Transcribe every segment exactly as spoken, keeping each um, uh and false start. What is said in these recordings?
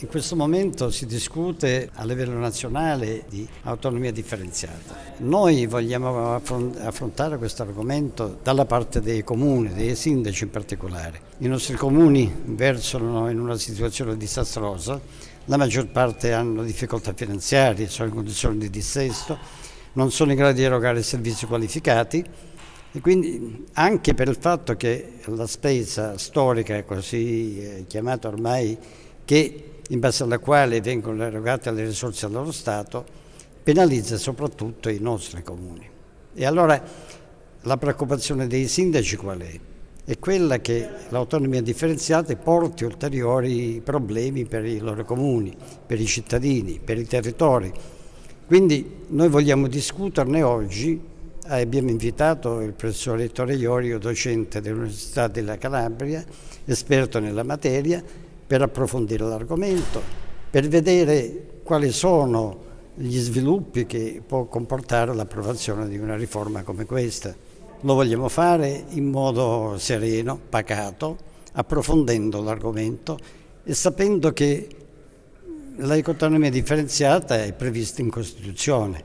questo momento si discute a livello nazionale di autonomia differenziata. Noi vogliamo affrontare questo argomento dalla parte dei comuni, dei sindaci in particolare. I nostri comuni versano in una situazione disastrosa, la maggior parte hanno difficoltà finanziarie, sono in condizioni di dissesto, non sono in grado di erogare servizi qualificati e quindi anche per il fatto che la spesa storica, così chiamata ormai, che in base alla quale vengono erogate le risorse dallo Stato, penalizza soprattutto i nostri comuni. E allora la preoccupazione dei sindaci qual è? È quella che l'autonomia differenziata porti ulteriori problemi per i loro comuni, per i cittadini, per i territori. Quindi noi vogliamo discuterne oggi. Abbiamo invitato il professor Ettore Iorio, docente dell'Università della Calabria, esperto nella materia, per approfondire l'argomento, per vedere quali sono gli sviluppi che può comportare l'approvazione di una riforma come questa. Lo vogliamo fare in modo sereno, pacato, approfondendo l'argomento e sapendo che l'autonomia differenziata è prevista in Costituzione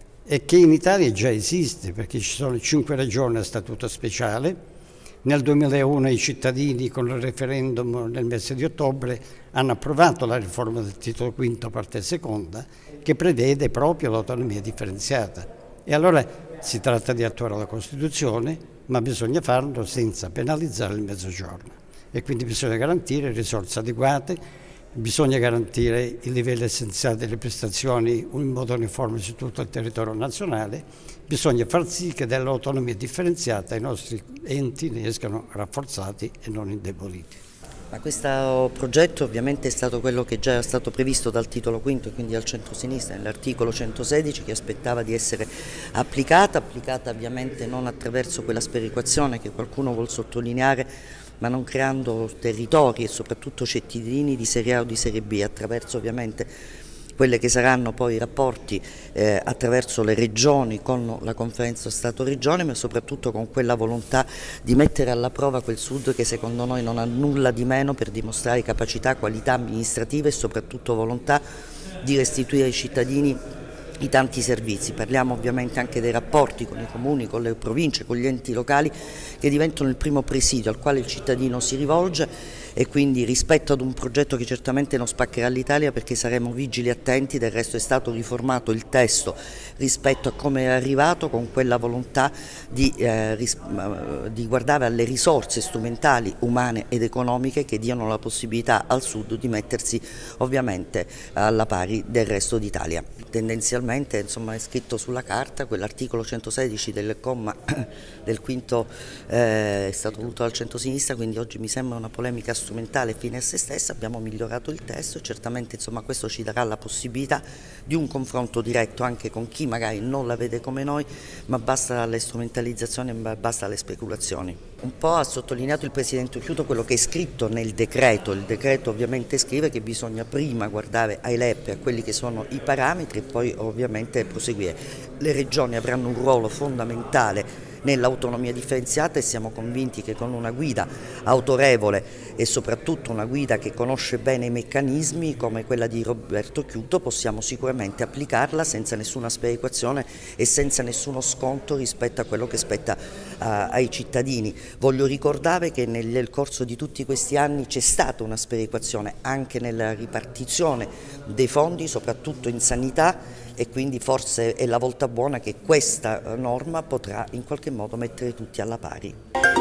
e che in Italia già esiste, perché ci sono cinque regioni a statuto speciale. Nel duemilauno i cittadini con il referendum nel mese di ottobre hanno approvato la riforma del titolo quinto parte seconda che prevede proprio l'autonomia differenziata. E allora si tratta di attuare la Costituzione, ma bisogna farlo senza penalizzare il Mezzogiorno. E quindi bisogna garantire risorse adeguate, bisogna garantire i livelli essenziali delle prestazioni in modo uniforme su tutto il territorio nazionale, bisogna far sì che dall'autonomia differenziata i nostri enti ne escano rafforzati e non indeboliti. Ma questo progetto ovviamente è stato quello che già era stato previsto dal titolo quinto e quindi dal centro-sinistra, nell'articolo centosedici, che aspettava di essere applicata, applicata ovviamente non attraverso quella sperequazione che qualcuno vuol sottolineare, ma non creando territori e soprattutto cittadini di serie A o di serie B, attraverso ovviamente quelle che saranno poi i rapporti eh, attraverso le regioni con la conferenza Stato-Regione, ma soprattutto con quella volontà di mettere alla prova quel Sud che secondo noi non ha nulla di meno per dimostrare capacità, qualità amministrative e soprattutto volontà di restituire ai cittadini i tanti servizi. Parliamo ovviamente anche dei rapporti con i comuni, con le province, con gli enti locali che diventano il primo presidio al quale il cittadino si rivolge e quindi rispetto ad un progetto che certamente non spaccherà l'Italia, perché saremo vigili e attenti, del resto è stato riformato il testo rispetto a come è arrivato, con quella volontà di, eh, di guardare alle risorse strumentali, umane ed economiche che diano la possibilità al Sud di mettersi ovviamente alla pari del resto d'Italia. Tendenzialmente insomma, è scritto sulla carta, quell'articolo centosedici del comma del quinto eh, è stato voluto dal centro-sinistra, quindi oggi mi sembra una polemica strumentale fine a se stessa. Abbiamo migliorato il testo e certamente insomma, questo ci darà la possibilità di un confronto diretto anche con chi magari non la vede come noi, ma basta le strumentalizzazioni, basta le speculazioni. Un po' ha sottolineato il Presidente Occhiuto quello che è scritto nel decreto. Il decreto ovviamente scrive che bisogna prima guardare ai L E P e a quelli che sono i parametri e poi ovviamente proseguire. Le regioni avranno un ruolo fondamentale nell'autonomia differenziata e siamo convinti che con una guida autorevole e soprattutto una guida che conosce bene i meccanismi come quella di Roberto Occhiuto possiamo sicuramente applicarla senza nessuna sperequazione e senza nessuno sconto rispetto a quello che spetta uh, ai cittadini. Voglio ricordare che nel corso di tutti questi anni c'è stata una sperequazione anche nella ripartizione dei fondi, soprattutto in sanità, e quindi forse è la volta buona che questa norma potrà in qualche modo mettere tutti alla pari.